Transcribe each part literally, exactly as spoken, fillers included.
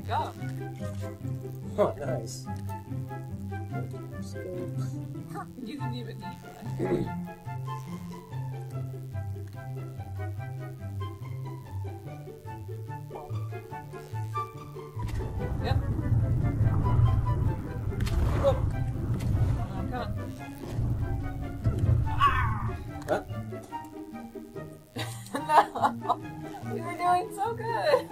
go. Oh, nice. You didn't even need that. Yep. Oh. I'm coming. Ah! Huh? No! We were doing so good!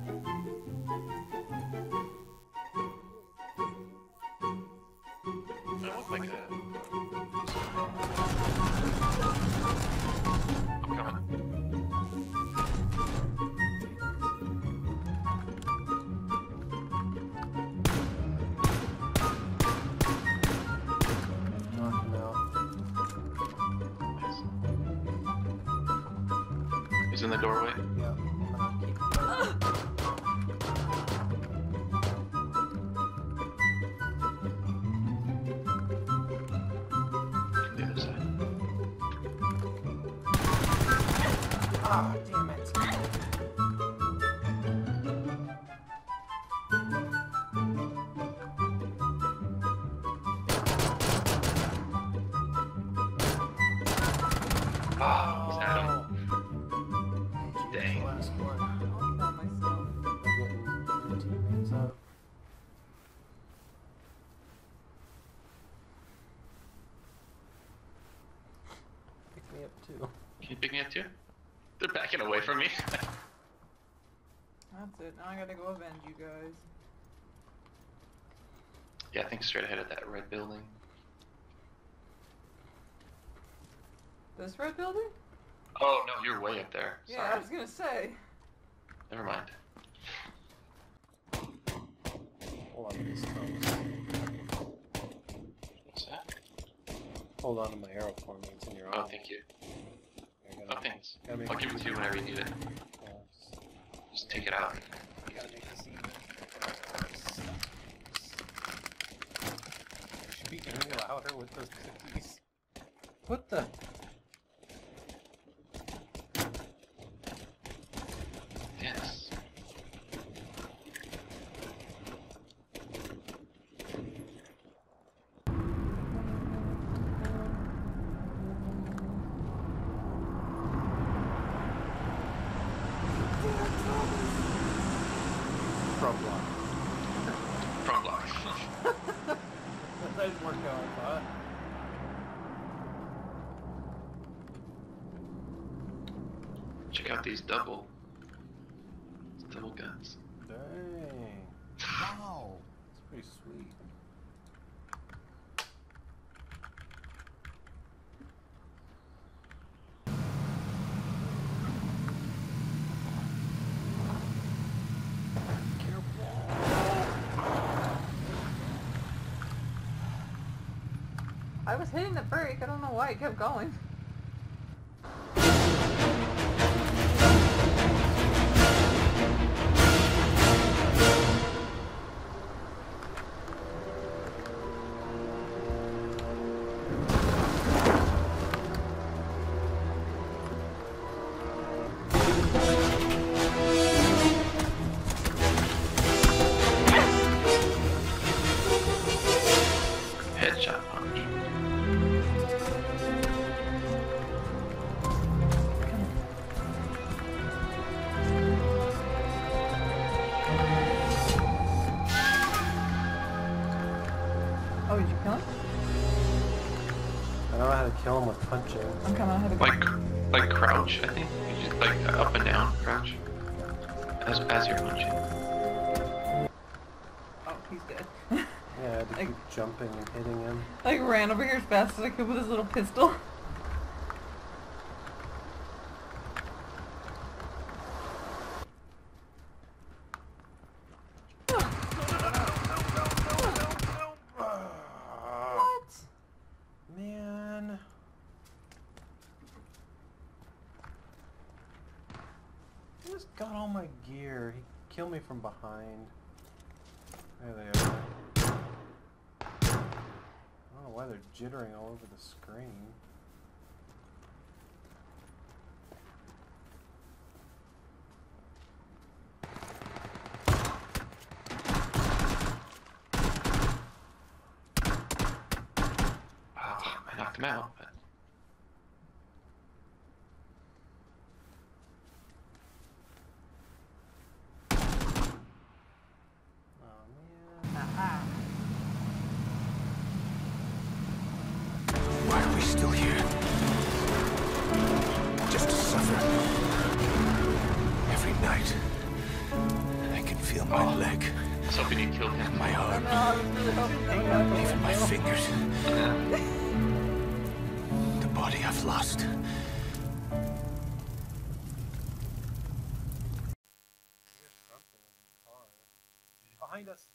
I look like that. I'm coming. Knock him out. He's in the doorway. Yeah. On the other side. Ah, damn it. Oh, he's at him. Dang. Last one. I'll kill myself. I'm getting your teammates up. Pick me up too. Can you pick me up too? They're backing away from me. That's it. Now I gotta go avenge you guys. Yeah, I think straight ahead of that red building. This red building? Oh no, you're way up there. Yeah, Sorry. I was gonna say. Never mind. Hold on to this toast. What's that? Hold on to my arrow for me. It's in your Oh, arm. thank you. I gotta Oh, make- thanks. gotta make I'll give it to you whenever you need it. Yes. Just take it out. You gotta make this even. Should be getting louder with those cookies. What the? Yes. Front block. Front block. That didn't work out, I thought. Check out these double. These double guns. Dang. Wow. That's pretty sweet. I was hitting the brake. I don't know why it kept going. Headshot punch. Oh, did you kill him? I know how to kill him with punching. I'm coming. I have a gun. Like, like crouch, I think. You just like up and down, crouch. As as you're punching. Oh, he's dead. Yeah, I had to Like- keep jumping and hitting him. Like ran over here as fast as I could with his little pistol. What? Man. He just got all my gear. He killed me from behind. There they are. I don't know why they're jittering all over the screen. him out. But... Oh man. Why are we still here? Just to suffer. Every night, I can feel my Oh. leg, I was hoping you killed him. my arm, No, I was really hoping that would happen. even my fingers. Yeah. The body I've lost. There's something in the car. Behind us.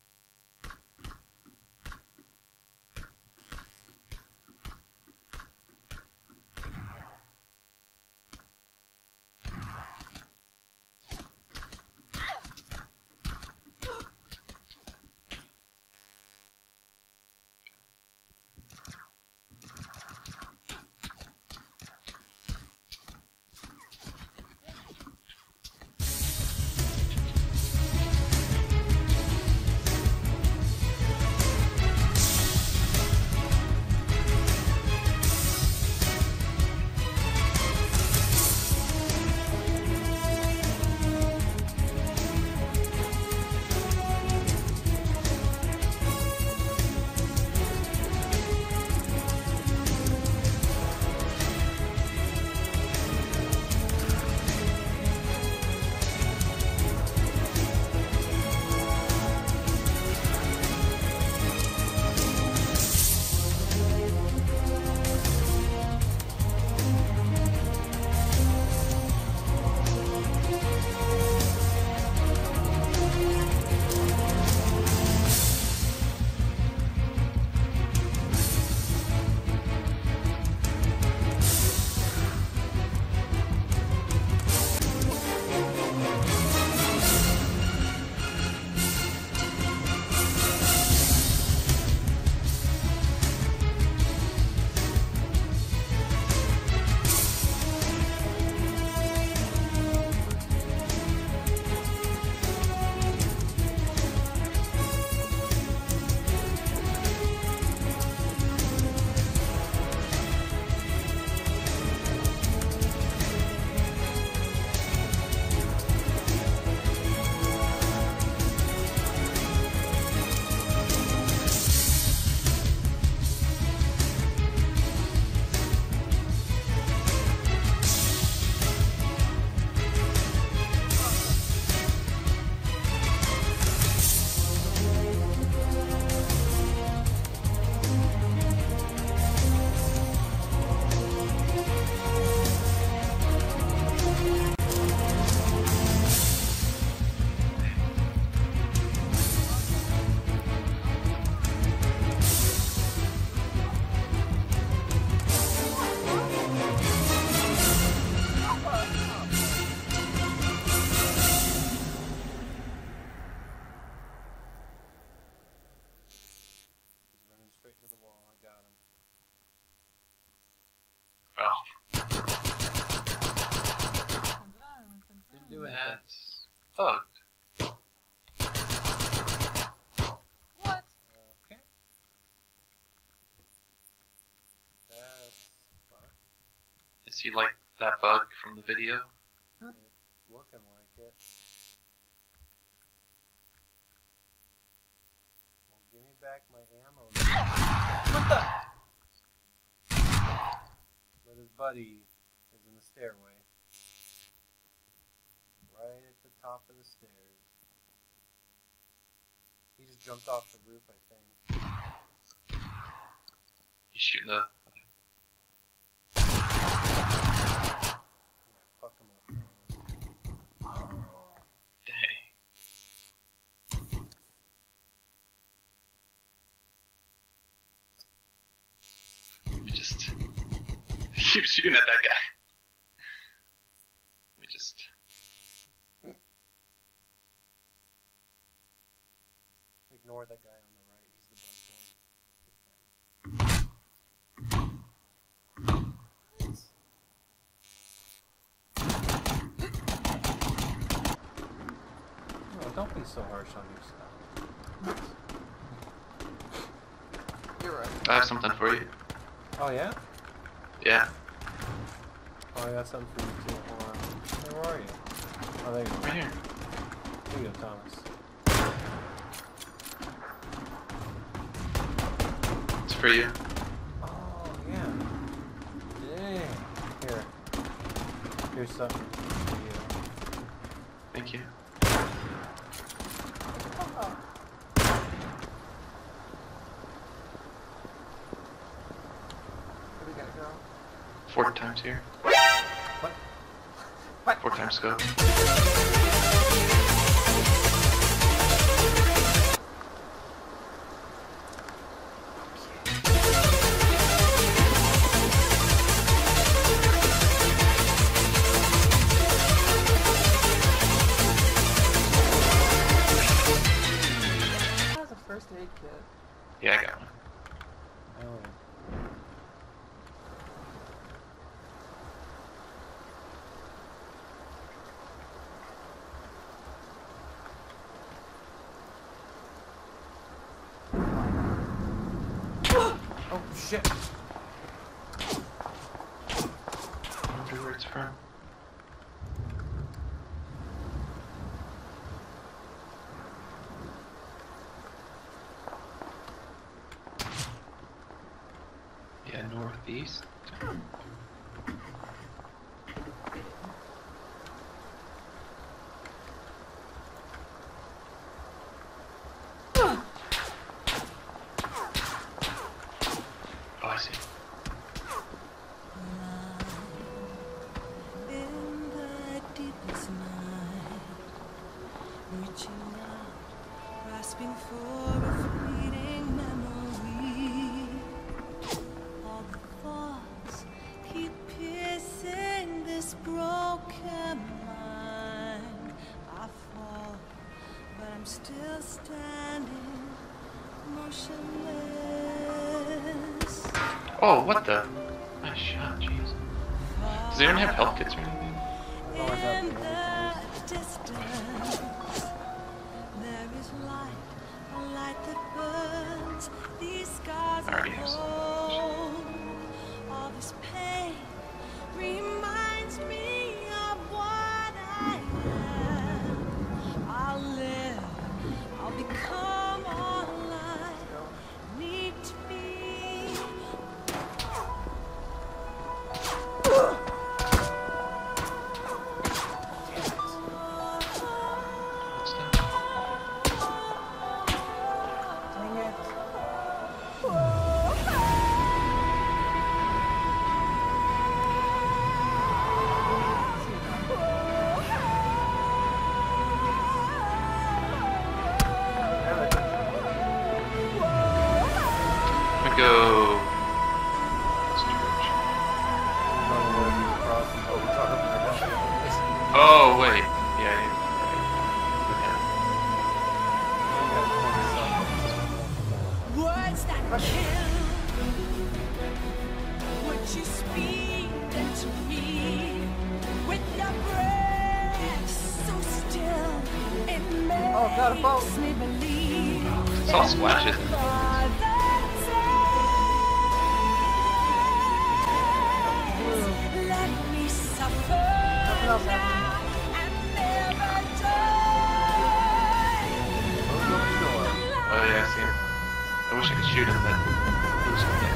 That's fucked. What? Okay. That's fine. Is he like that bug from the video? It's looking like it. Well, give me back my ammo. What the? But his buddy is in the stairway. Right at the top of the stairs. He just jumped off the roof, I think. He's shooting the. Yeah, fuck him up. Dang. We just keep shooting at that guy. We just. Ignore that guy on the right. He's the bug one. Oh, don't be so harsh on yourself. You're right. I have something for you. Oh yeah? Yeah. Oh, I got something for you too. Hold on. Hey, where are you? Oh, there you go. Right here. There you go, Thomas. It's for you. Oh, yeah. Dang. Here. Here's something for you. Thank you. Where we gotta go? Four times here. What? What? Four times scope. That was a first aid kit. Yeah, I got one. Oh. Oh, shit. I wonder where it's from. Yeah, northeast. Oh, I see. In the deepest night, reaching out, grasping for a fleeting memory. All the thoughts keep piercing this broken mind. I fall, but I'm still standing, motionless. Oh, what the? Nice shot, jeez. Does anyone have health kits or anything? Always have In to the distance, there is light, a light that burns these scars I already have of some. home. All this pain reminds me of what I am. I'll live, I'll become all I need to be. What's that? Dang it. I'm gonna go. This church. Oh, wait. Yeah, I Words that kill. Would you speak into me with your breath so still? It makes Oh, got a boat. me believe. yeah. It's all splashes. Let me suffer else now and never die. Oh, yeah, I see him. I wish I could shoot him, but he was dead.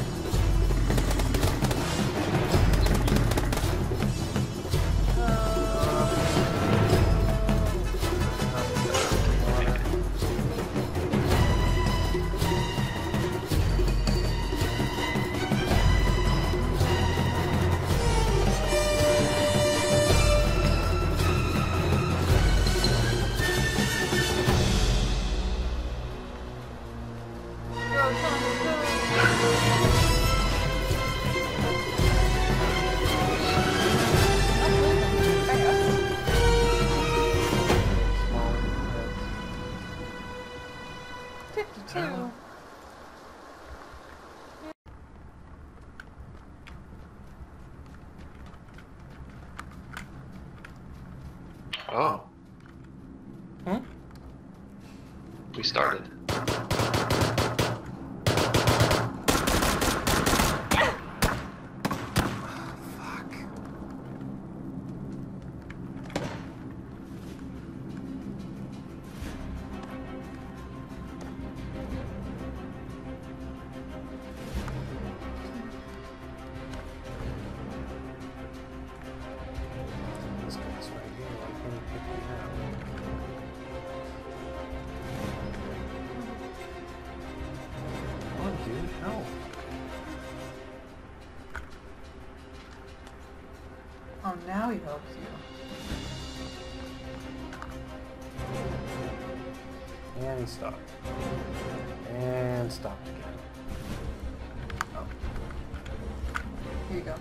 fifty-two. Oh. Hmm? We started. now he helps you. And he stopped. And stopped again. Oh. Here you go.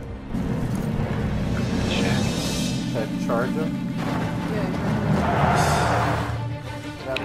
Shit. Should I charge him? Yeah, you That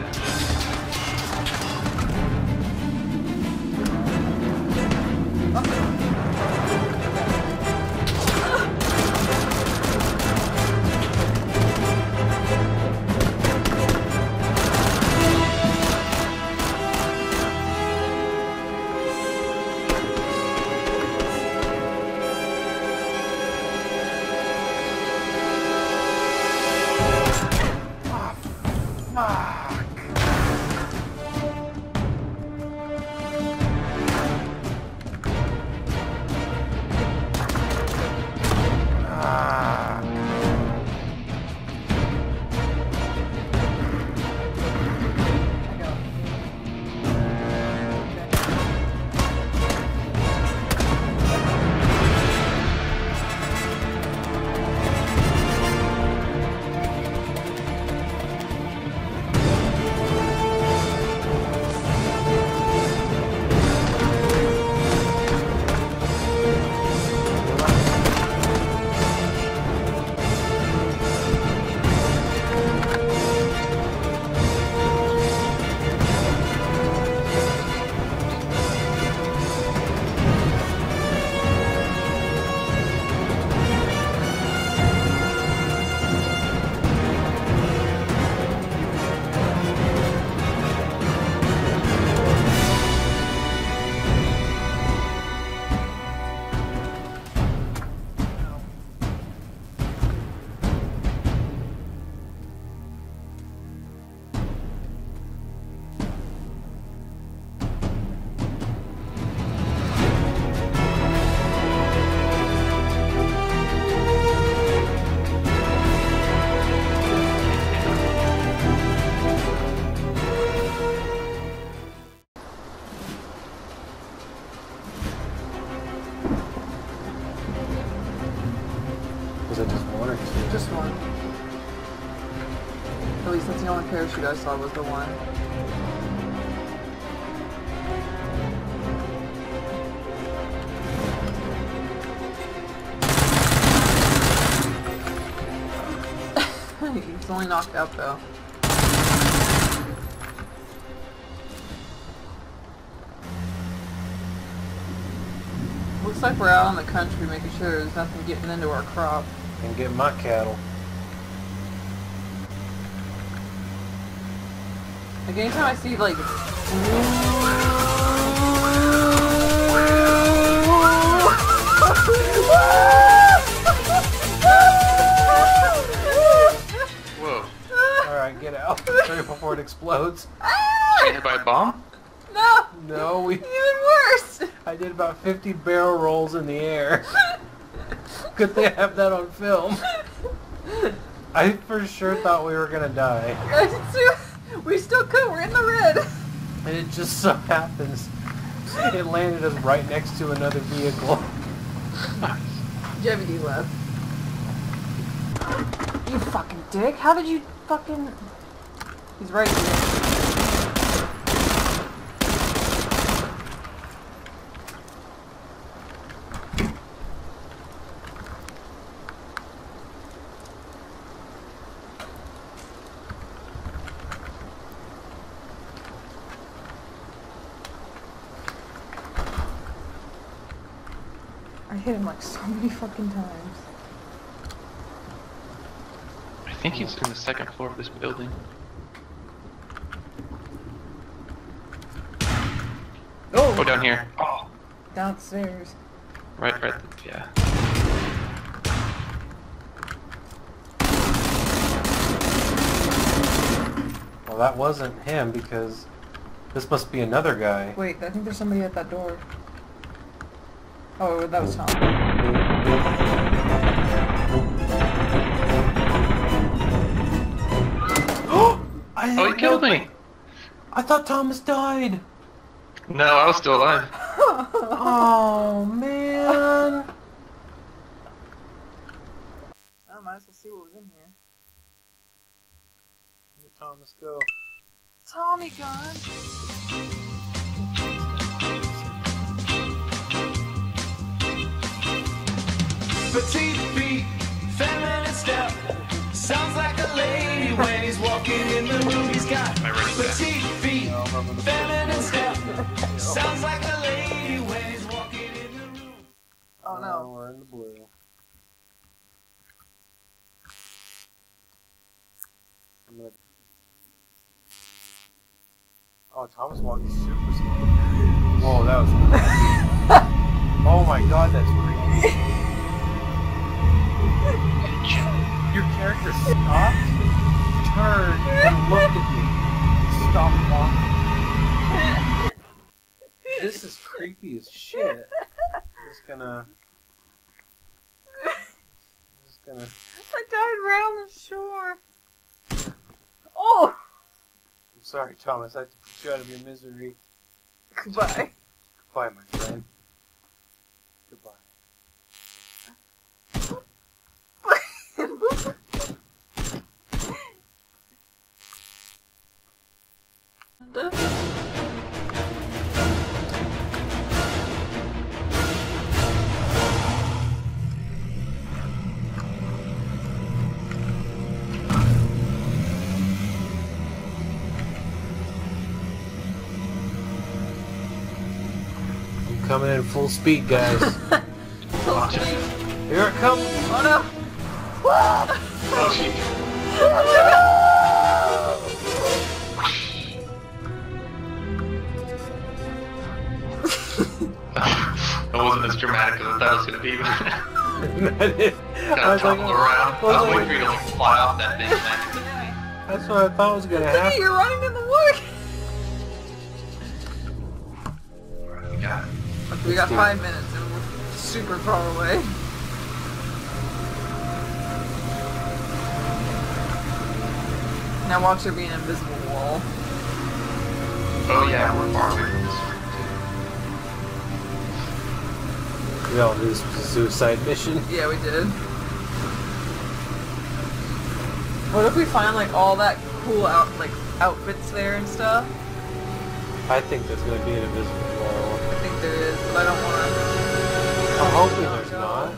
Was it just one or two? Just one. At least that's the only parachute I saw was the one. He's only knocked out though. Looks like we're out in the country making sure there's nothing getting into our crop. And get my cattle. Like anytime I see like Whoa. Alright, get out. Hurry before it explodes. Get hit by a bomb? No! No, we... Even worse! I did about fifty barrel rolls in the air. Good thing I have that on film. I for sure thought we were gonna die. We still could, we're in the red! And it just so happens it landed us right next to another vehicle. Jevy D left. You fucking dick, how did you fucking... He's right here. I hit him like so many fucking times. I think he's in the second floor of this building. Oh! Oh, down here. Oh, Downstairs. right, right, yeah. Well, that wasn't him because this must be another guy. Wait, I think there's somebody at that door. Oh, that was Tom. I Oh, he killed me! I thought Thomas died. No, I was still alive. Oh man. Thomas, go. Tommy gun. Petite feet, feminine step. Sounds like a lady when he's walking in the room. He's got Am I ready? petite feet, feminine step. Sounds like a lady when he's walking in the room. Oh no. We're in the blue. I'm gonna... Oh, Thomas walking super slow. Whoa, that was creepy. Oh my god, that's creepy. Your character stopped, turned, and looked at me. Stopped walking. This is creepy as shit. I'm just gonna... I'm just gonna... I died right on the shore. Oh! I'm sorry, Thomas. I have to put you out of your misery. Goodbye. Goodbye, my friend. Goodbye. I'm coming in full speed, guys. Watch it. Here it comes. Oh no! Oh, shit. That wasn't as dramatic as I thought it was going to be. That is- Kind I of was like, tumble around. I was like- waiting for you to like, fly off that thing. that's what I thought was gonna Look at happen. you, you're running in the wood! You got it. Okay, we got five minutes and we're super far away. Now watch there be an invisible wall. Oh yeah, we're far away from this. We all knew this was a suicide mission. Yeah, we did. What if we find like all that cool out like outfits there and stuff? I think there's gonna be an invisible wall. I think there is, but I don't want to. I'm hoping there's not.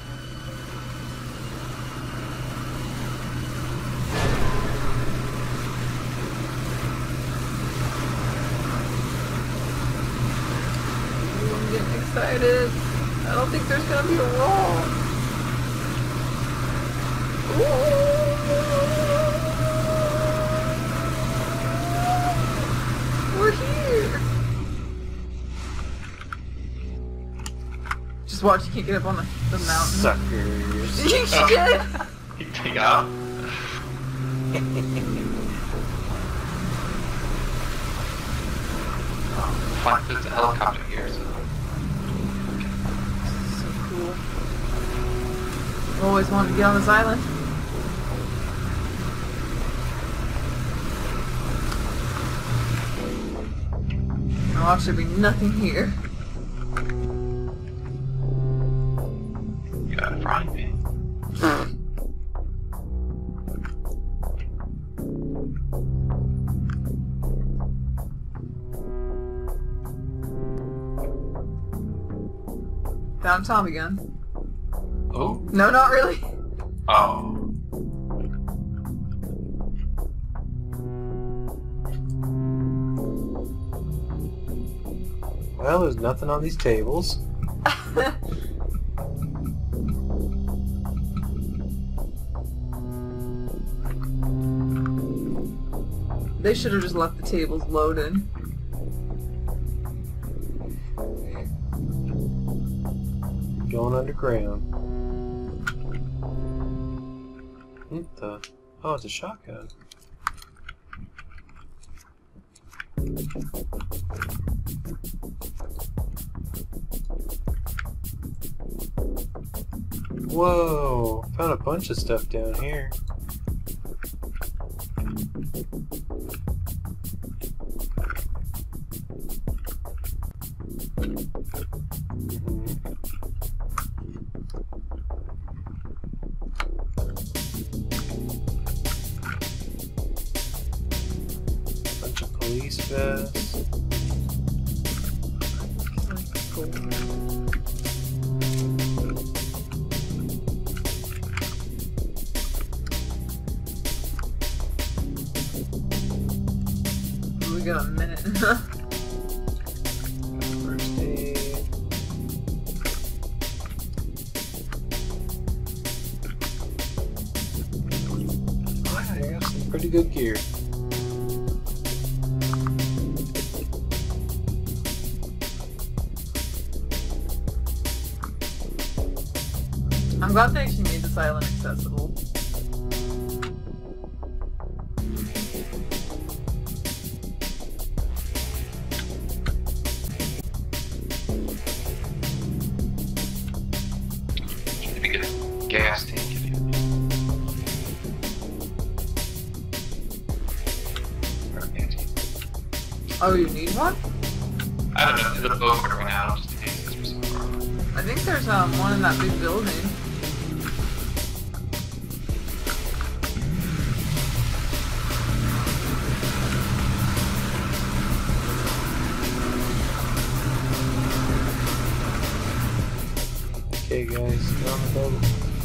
I'm getting excited. I don't think there's gonna be a wall. Ooh. We're here. Just watch, you can't get up on the, the mountain. Suckers. You did. You take out. Fine, there's a helicopter here, so. So cool. I've always wanted to get on this island. Now watch, there'll be nothing here. You got a frying pan. Found Tommy gun. Oh. No, not really. Oh. Well, there's nothing on these tables. They should have just left the tables loaded. Going underground. What the? Oh, it's a shotgun. Whoa! Found a bunch of stuff down here. Police vest. We got a minute. First aid. Alright, I got some pretty good gear. I'm glad they actually made this island accessible. Maybe get a gas tank if you. Or an anti. Oh, you need one? I don't know. The boat would run out just in case this was some problem. I think there's um one in that big building. Okay, guys, get on the boat.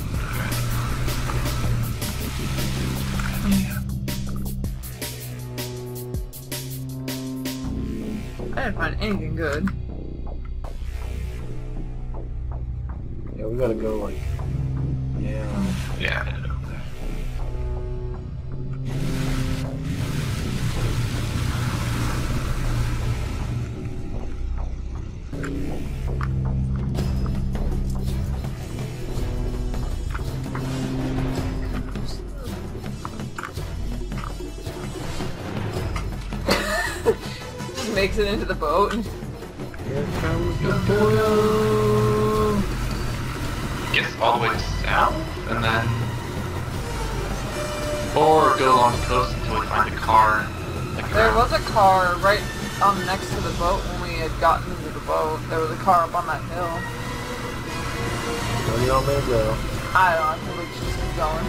I didn't find anything good. Yeah, we gotta go like. Yeah. Yeah, I did it over there. Just makes it into the boat. Here comes the boat. Gets all the way south, and then. Or go along the coast until we find a car. Like There around- was a car right um next to the boat when we had gotten into the boat. There was a car up on that hill. Where do y'all may go? I don't know, I think we should just keep going.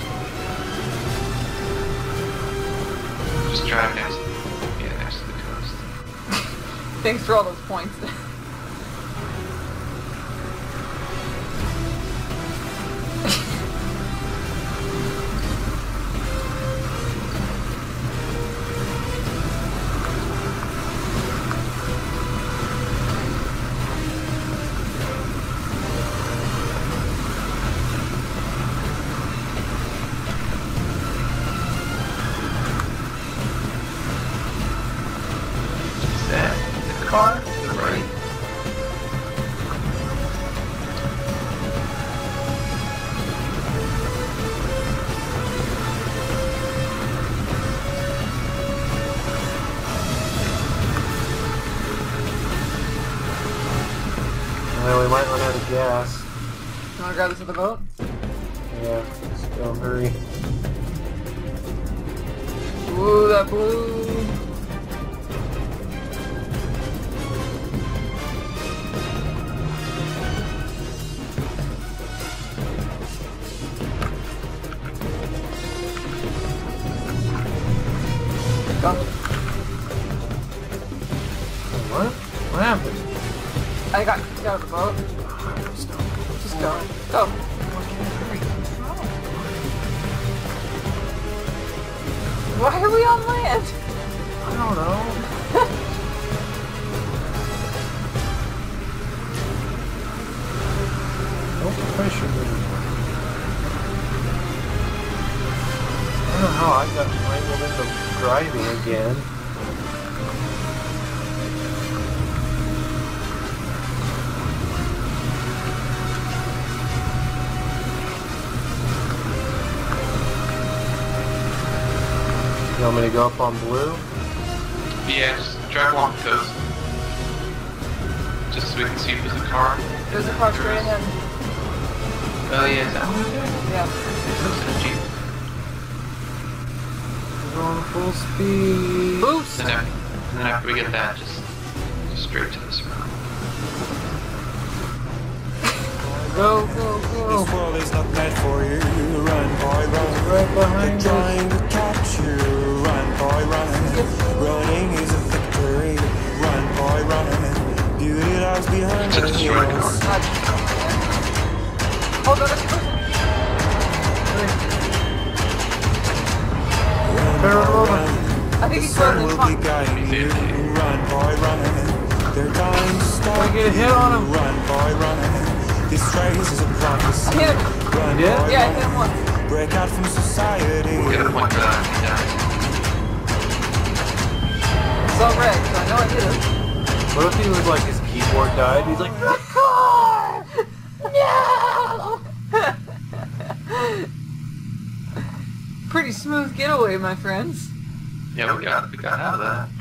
Just drive next, yeah, next to the coast. Thanks for all those points. That the car to the right. Well, we might run out of gas. You wanna grab this at the boat? Yeah, let's go, hurry. Ooh, that blue. Go. What? What happened? I got kicked out of the boat. Just go. Go. Why are we on land? I don't know. Don't pressure me. I don't know how I got wrangled into driving again. You want me to go up on blue? Yeah, just drive along the coast. Just so we can see if there's a car. There's a car straight ahead. Oh yeah, is that one there? Yeah. It looks like a Jeep. We're going full speed. Boost! And then, and then after we get that, just, just straight to this road. Go, go, go. This world is not meant for you. Run, boy, run. Right behind They're us. trying to catch you. Run, boy, run. Running is a victory. Run, boy, run. Beauty lies behind Just the destroy the hills. car. Hold on, that's pushing. I think he's Sun running will in be front. guiding you. Run, boy, run. They're dying to stop Wanna get a hit on him? Run, boy, run. This race is a prophecy. I hit him. Run, Yeah? boy, Yeah, I run. hit him once. Break out from society. We'll get a point for that. Yeah. It's all red, so I know I hit him. What if he was like his keyboard died? He's like, The car! No! Pretty smooth getaway, my friends. Yeah, we got we got out of that.